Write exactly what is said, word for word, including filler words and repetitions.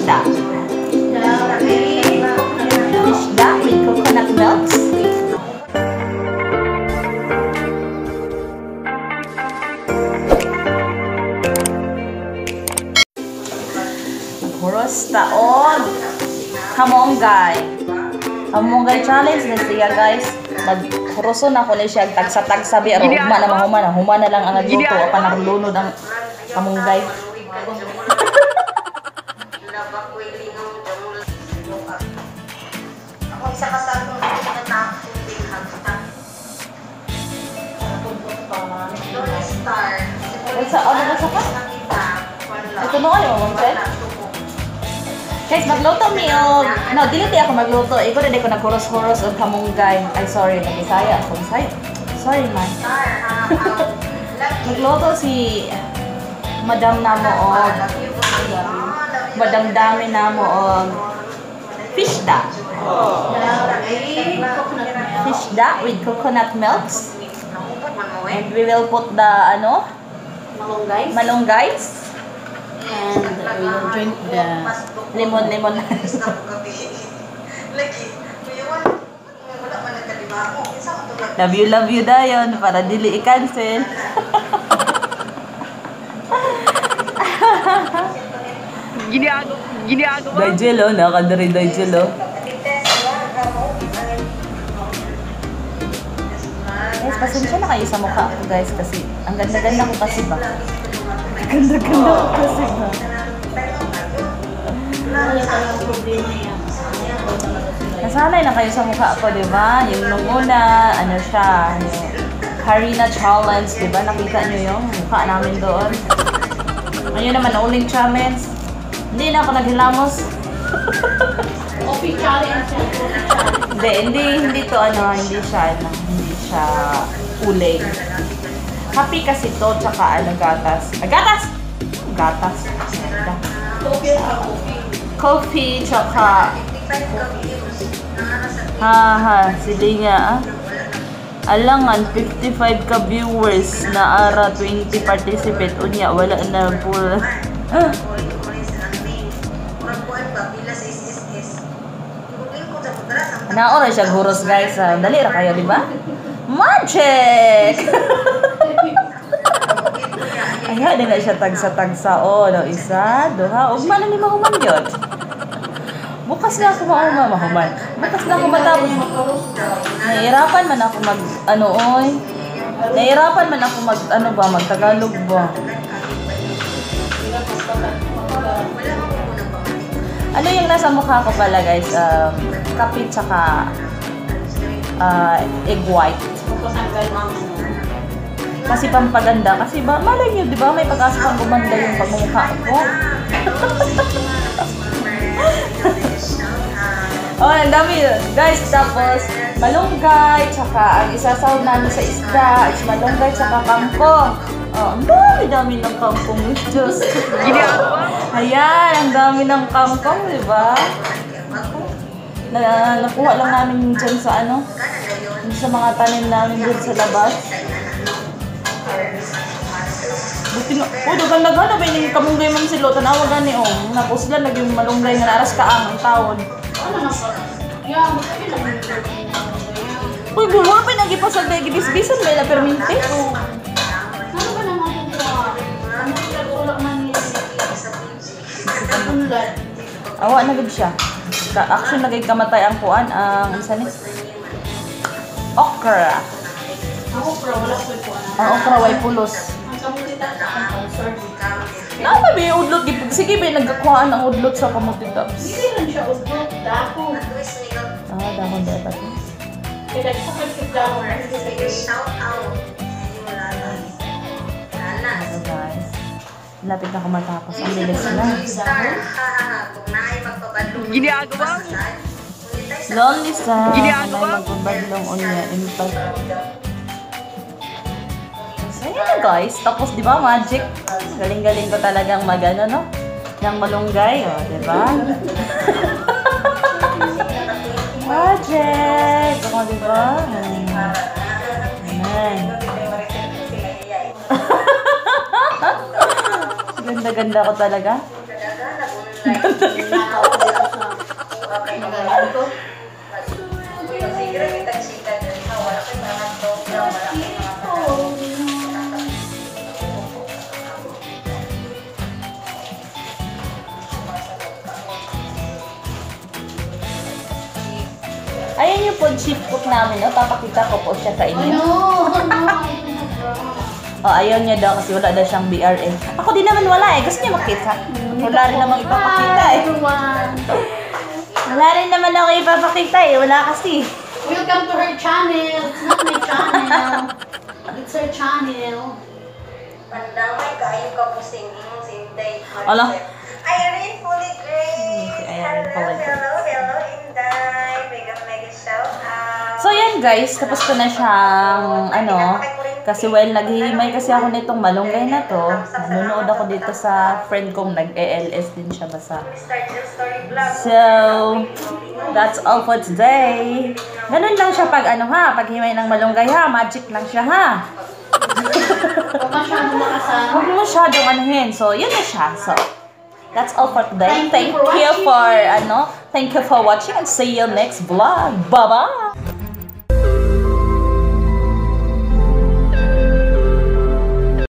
Fishda. Fishda with coconut milks. Huros taon. Hamonggay. Hamonggay challenge na siya, guys. Maghuroson ako na siya. Tagsa-tagsabi. Pero huma na mahuma na. Huma na lang ang nagluto. O pa naglunod ang hamonggay. Sa ano ba sa ka? Ito mo ano, Monsel? Guys, magluto mi o... No, dili di ako magluto. Iko na di ko naghuros-huros o kamunggay. Ay, sorry. Nag-isaya ako. Sorry, man. Magluto si... Madam Namo o... Madam Dami Namo o... Fishda. Fishda with coconut milks. And we will put the, ano? Malunggay. Malunggays. And we will drink the lemon lemon. Love you, love you dayon para dili i-cancel. Gini ako, gini ako ba? Dajelo, nakadari dajelo. Guys, pasensya na kayo sa mukha ko, guys, kasi ang ganda-ganda ko kasi ba? Ganda-ganda ko kasi ba? Nasanay na kayo sa mukha ko, di ba? Yung nung una, ano siya, yung Karina Challenge, di ba? Nakita nyo yung mukha namin doon. Ngayon naman, uling challenge. Hindi na ako naghilamos. Coffee challenge. Hindi, hindi, hindi to ano, hindi siya, ano, hindi siya uling. Happy kasi to, tsaka ano, gatas. Ah, gatas! Gatas. Coffee or coffee? Coffee, tsaka... Ha, ha, sige nga, ah. Alangan, fifty-five ka viewers na ara twenty participate. Unya, wala na pura. Ah. Naoray siya huros, guys. Ah, dali ra kayo, di ba? Magic! Ay, di na siya tagsa-tagsa. O, no, isa, duha. Ugma na ni mahuman yun. Bukas na ako mauma, mahuman. Bukas na ako matapos. Nahihirapan man ako mag, ano, oy. Nahihirapan man ako mag, ano ba, mag-Tagalog ba. Ano yung nasa mukha ko pala, guys? Um, kape tsaka uh, egg white. Kasi pampaganda. Kasi ba, malay nyo, di ba? May pag-asa pang gumanda yung pagmumukha ko. Oh, ang dami. Guys, tapos malunggay, tsaka ang isasawag namin sa isda is malunggay tsaka kangkong. Oh, ang dami-dami ng kangkong. Diyos. Ayan, ang dami ng kangkong, di ba? Na, nakuha lang namin dyan sa ano, sa mga tanim namin dyan sa labas. Buti nga, oh, dagan-dagan na ba yung kamunggay man silo? Tanawa gani, oh. Napos sila, naging malunggay nga naras ka ang taon. Ano na pa? Yeah, magkakit lang yung uy, buwa pa nagipasal na gibis-bisan may na perminte. ano ba naman ito? Ano yung ulak man niya? Unlad. Awa na gud siya. Ka action nagay kamatay ang kuan ang isa ni okra. Ang okra, wala ko ito. Ang okra way pulos. Ang kamutita sa ang sorry. Nama ba yung udlot gipag sige ba nagkakuhaan ang udlot sa kamuti tops. Hindi lang siya udlot, dako. Ah, dahon ba ba? Kaya sa pagkakao, Shout out. So guys, lapit na ako matapos. Ang bilis na. Gini ako ba? Lonely sa Ginagawa? magbabadlong unya impact. So yun na guys, tapos di ba magic? Galing-galing ko talagang magano no? Ng malunggay, oh, di ba? Magic! Ako, di ba? Ayan. Ganda-ganda ko talaga. Ganda. Nagalan ko. Siguro kita chika din. Wala ko yung mga to. Wala ko yung mga Ayan yung po chip cook namin, no? Papakita ko po siya sa Oh inyo. no! Oh, ayaw niya daw kasi wala daw siyang B R N. Ako din naman wala eh. Gusto niya makita. Wala rin namang ipapakita Hi eh. everyone! Wala rin naman ako ipapakita eh. Wala kasi. Welcome to her channel. It's not my channel. It's her channel. Pandamay kaayo ka po singing si Inday. Ala. Irene Fully Grace. Si Irene Hello, Fully Grace. hello, hello, Inday. Mega, mega shout out. So yan guys, tapos ko na siyang ano, kasi well, naghihimay kasi ako nitong malunggay na to. Nanonood ako dito sa friend kong nag-E L S din siya basa. Start your story vlog. So, that's all for today. Ganun lang siya pag ano ha, pag himay ng malunggay ha, magic lang siya ha. Huwag masyadong makasan. Huwag mo masyadong anuhin. So, yun na siya. So, that's all for today. Thank Thank you for you watching. for, ano, thank you for watching and see you next vlog. Bye-bye!